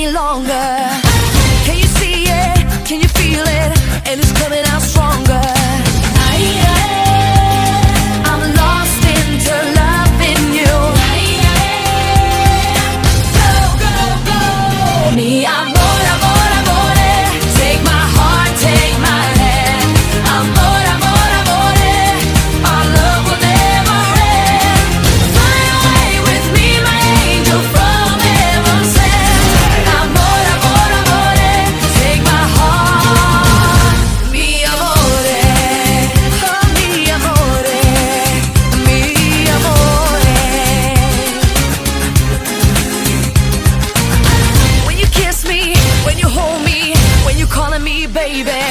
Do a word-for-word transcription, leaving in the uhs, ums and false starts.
any longer. Can you see it? Can you feel it? And it's coming out stronger. I'm lost into loving you. Go, go, go. Mi amor, amor, amore. Take my heart, take my hand. Amor, amor, amore. Our love will never end. Fly away with me, my angel from heaven sent. Amor, amor, amore. Take my heart. Mi amore. Oh, mi amore. Mi amore. When you kiss me, when you hold me, when you're calling me baby,